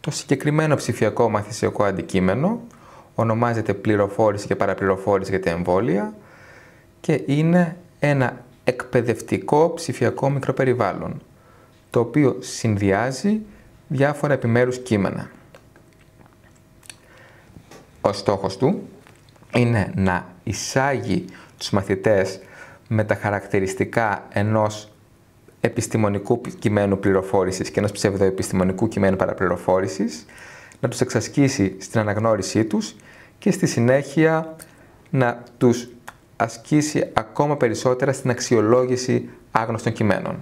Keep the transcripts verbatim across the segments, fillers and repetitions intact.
Το συγκεκριμένο ψηφιακό μαθησιακό αντικείμενο ονομάζεται πληροφόρηση και παραπληροφόρηση για τα εμβόλια και είναι ένα εκπαιδευτικό ψηφιακό μικροπεριβάλλον, το οποίο συνδυάζει διάφορα επιμέρους κείμενα. Ο στόχος του είναι να εισάγει τους μαθητές με τα χαρακτηριστικά ενός επιστημονικού κειμένου πληροφόρησης και ενός ψευδοεπιστημονικού κειμένου παραπληροφόρησης, να τους εξασκήσει στην αναγνώρισή τους και στη συνέχεια να τους ασκήσει ακόμα περισσότερα στην αξιολόγηση άγνωστων κειμένων.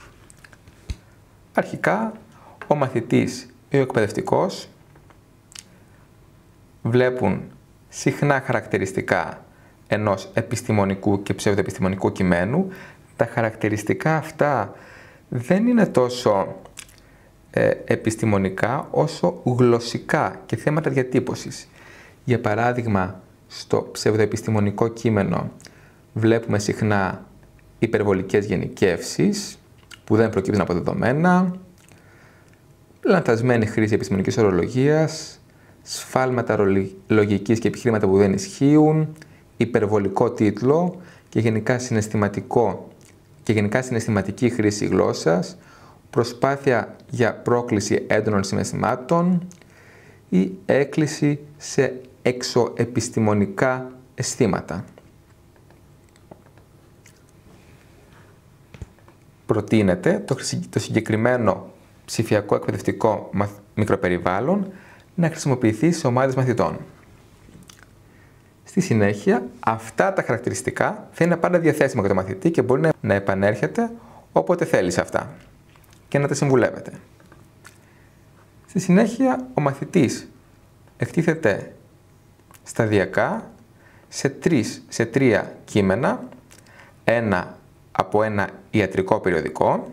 Αρχικά, ο μαθητής ή ο εκπαιδευτικός βλέπουν συχνά χαρακτηριστικά ενός επιστημονικού και ψευδοεπιστημονικού κειμένου. Τα χαρακτηριστικά αυτά δεν είναι τόσο ε, επιστημονικά όσο γλωσσικά και θέματα διατύπωσης. Για παράδειγμα, στο ψευδοεπιστημονικό κείμενο βλέπουμε συχνά υπερβολικές γενικεύσεις που δεν προκύπτουν από δεδομένα, λανθασμένη χρήση επιστημονικής ορολογίας, σφάλματα λογικής και επιχειρήματα που δεν ισχύουν, υπερβολικό τίτλο και γενικά συναισθηματικό και γενικά συναισθηματική χρήση γλώσσας, προσπάθεια για πρόκληση έντονων συναισθημάτων ή έκκληση σε εξωεπιστημονικά αισθήματα. Προτείνεται το συγκεκριμένο ψηφιακό εκπαιδευτικό μικροπεριβάλλον να χρησιμοποιηθεί σε ομάδες μαθητών. Στη συνέχεια, αυτά τα χαρακτηριστικά θα είναι πάντα διαθέσιμα για το μαθητή και μπορεί να επανέρχεται όποτε θέλει σε αυτά και να τα συμβουλεύεται. Στη συνέχεια, ο μαθητής εκτίθεται σταδιακά σε, τρεις, σε τρία κείμενα, ένα από ένα ιατρικό περιοδικό,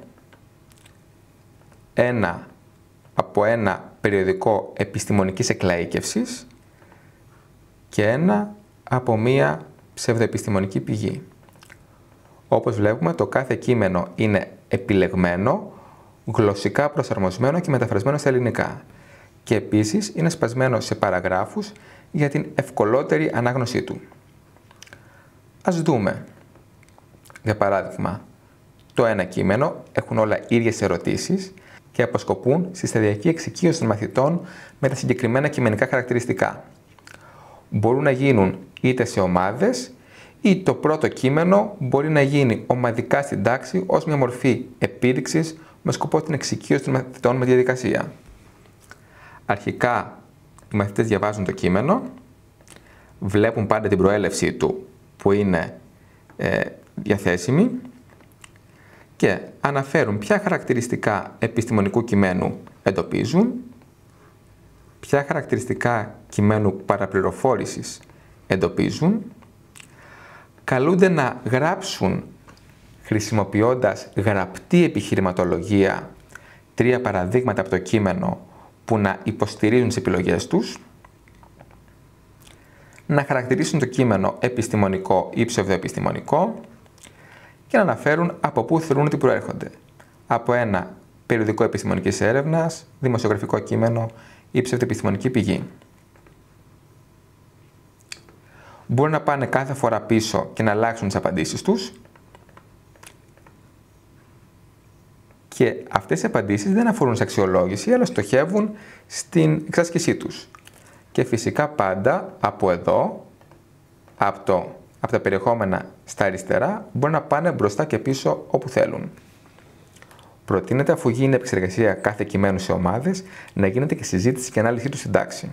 ένα από ένα περιοδικό επιστημονικής εκλαΐκευσης και ένα από μία ψευδοεπιστημονική πηγή. Όπως βλέπουμε, το κάθε κείμενο είναι επιλεγμένο, γλωσσικά προσαρμοσμένο και μεταφρασμένο στα ελληνικά και επίσης είναι σπασμένο σε παραγράφους για την ευκολότερη ανάγνωσή του. Ας δούμε. Για παράδειγμα, το ένα κείμενο έχουν όλα ίδιες ερωτήσεις και αποσκοπούν στη σταδιακή εξοικείωση των μαθητών με τα συγκεκριμένα κειμενικά χαρακτηριστικά. Μπορούν να γίνουν είτε σε ομάδες ή το πρώτο κείμενο μπορεί να γίνει ομαδικά στην τάξη ως μια μορφή επίδειξης με σκοπό την εξοικείωση των μαθητών με τη διαδικασία. Αρχικά, οι μαθητές διαβάζουν το κείμενο, βλέπουν πάντα την προέλευσή του που είναι ε, διαθέσιμη και αναφέρουν ποια χαρακτηριστικά επιστημονικού κειμένου εντοπίζουν, ποια χαρακτηριστικά κειμένου παραπληροφόρησης εντοπίζουν, καλούνται να γράψουν χρησιμοποιώντας γραπτή επιχειρηματολογία τρία παραδείγματα από το κείμενο που να υποστηρίζουν τις επιλογές τους, να χαρακτηρίσουν το κείμενο επιστημονικό ή ψευδοεπιστημονικό και να αναφέρουν από πού θεωρούν ότι προέρχονται. Από ένα περιοδικό επιστημονικής έρευνας, δημοσιογραφικό κείμενο ή ψευδοεπιστημονική πηγή. Μπορούν να πάνε κάθε φορά πίσω και να αλλάξουν τις απαντήσεις τους και αυτές οι απαντήσεις δεν αφορούν σε αξιολόγηση, αλλά στοχεύουν στην εξάσκησή τους. Και φυσικά πάντα από εδώ, από, το, από τα περιεχόμενα στα αριστερά, μπορούν να πάνε μπροστά και πίσω όπου θέλουν. Προτείνεται, αφού γίνει επεξεργασία κάθε κειμένου σε ομάδες, να γίνεται και συζήτηση και ανάλυση του στην τάξη.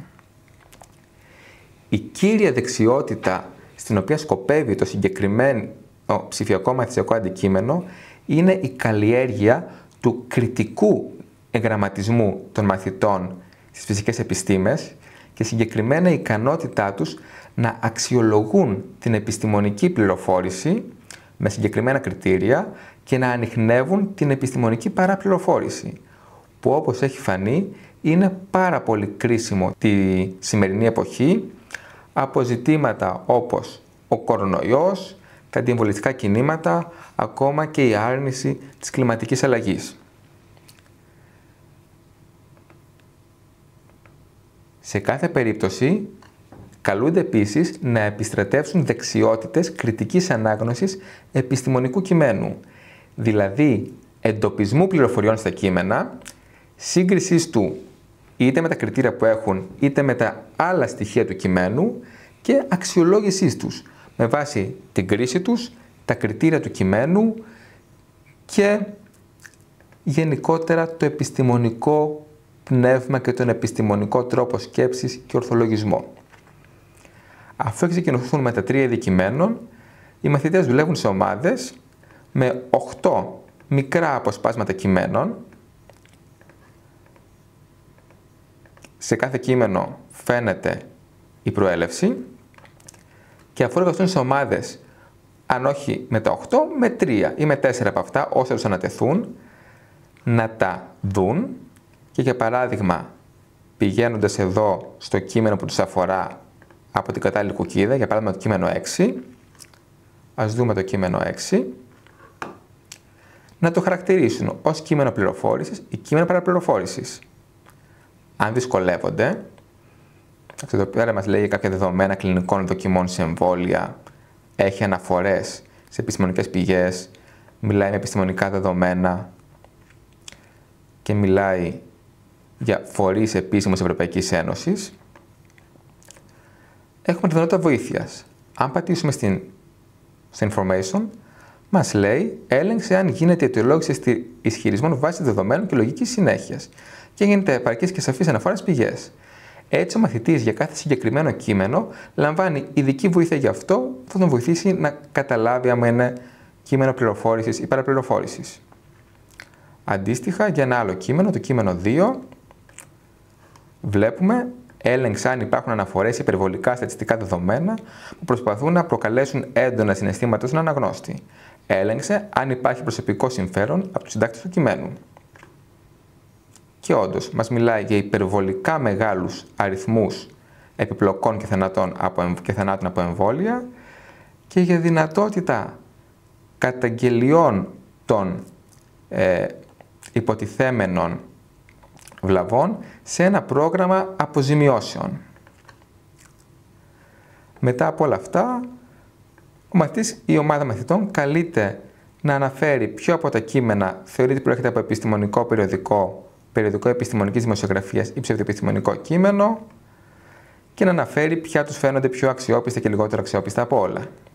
Η κύρια δεξιότητα στην οποία σκοπεύει το συγκεκριμένο ψηφιακό μαθησιακό αντικείμενο είναι η καλλιέργεια του κριτικού εγγραμματισμού των μαθητών στις φυσικές επιστήμες και συγκεκριμένα η ικανότητά τους να αξιολογούν την επιστημονική πληροφόρηση με συγκεκριμένα κριτήρια και να ανιχνεύουν την επιστημονική παραπληροφόρηση, που όπως έχει φανεί είναι πάρα πολύ κρίσιμο τη σημερινή εποχή από ζητήματα όπως ο κορονοϊός, τα αντιεμβολιαστικά κινήματα, ακόμα και η άρνηση της κλιματικής αλλαγής. Σε κάθε περίπτωση, καλούνται επίσης να επιστρατεύσουν δεξιότητες κριτικής ανάγνωσης επιστημονικού κειμένου, δηλαδή εντοπισμού πληροφοριών στα κείμενα, σύγκρισης του είτε με τα κριτήρια που έχουν, είτε με τα άλλα στοιχεία του κειμένου και αξιολόγησής τους, με βάση την κρίση τους, τα κριτήρια του κειμένου και γενικότερα το επιστημονικό πνεύμα και τον επιστημονικό τρόπο σκέψης και ορθολογισμό. Αφού ξεκινηθούν με τα τρία είδη κειμένων, οι μαθητές δουλεύουν σε ομάδες με οκτώ μικρά αποσπάσματα κειμένων. Σε κάθε κείμενο φαίνεται η προέλευση και αφού εργαστούν σε ομάδες, αν όχι με τα οκτώ, με τρία ή με τέσσερα από αυτά, όσα τους ανατεθούν, να τα δουν και για παράδειγμα, πηγαίνοντας εδώ στο κείμενο που τους αφορά από την κατάλληλη κουκκίδα, για παράδειγμα το κείμενο έξι, ας δούμε το κείμενο έξι, να το χαρακτηρίσουν ως κείμενο πληροφόρησης ή κείμενο παραπληροφόρησης. Αν δυσκολεύονται, εδώ πέρα μας λέει κάποια δεδομένα κλινικών δοκιμών σε εμβόλια, έχει αναφορές σε επιστημονικές πηγές, μιλάει με επιστημονικά δεδομένα και μιλάει για φορείς επίσημους Ευρωπαϊκής Ένωσης, έχουμε τη δυνατότητα βοήθειας. Αν πατήσουμε στην, στο information, μας λέει έλεγξε αν γίνεται η αιτιολόγηση ισχυρισμών βάσει δεδομένων και λογικής συνέχειας και γίνεται επαρκής και σαφής αναφορά στις πηγές. Έτσι, ο μαθητής για κάθε συγκεκριμένο κείμενο λαμβάνει ειδική βοήθεια για αυτό που θα τον βοηθήσει να καταλάβει αν είναι κείμενο πληροφόρησης ή παραπληροφόρησης. Αντίστοιχα, για ένα άλλο κείμενο, το κείμενο δύο, βλέπουμε έλεγξε αν υπάρχουν αναφορές ή υπερβολικά στατιστικά δεδομένα που προσπαθούν να προκαλέσουν έντονα συναισθήματα στον αναγνώστη. Έλεγξε αν υπάρχει προσωπικό συμφέρον από τους συντάκτες του κειμένου. Και όντως, μας μιλάει για υπερβολικά μεγάλους αριθμούς επιπλοκών και θανάτων από, και θανάτων από εμβόλια και για δυνατότητα καταγγελιών των ε, υποτιθέμενων βλαβών σε ένα πρόγραμμα αποζημιώσεων. Μετά από όλα αυτά, ο μαθητής ή η ομάδα μαθητών καλείται να αναφέρει ποιο από τα κείμενα θεωρείται προέρχεται από επιστημονικό περιοδικό, περιοδικό επιστημονικής δημοσιογραφίας ή ψευδοεπιστημονικό κείμενο και να αναφέρει ποια τους φαίνονται πιο αξιόπιστα και λιγότερο αξιόπιστα από όλα.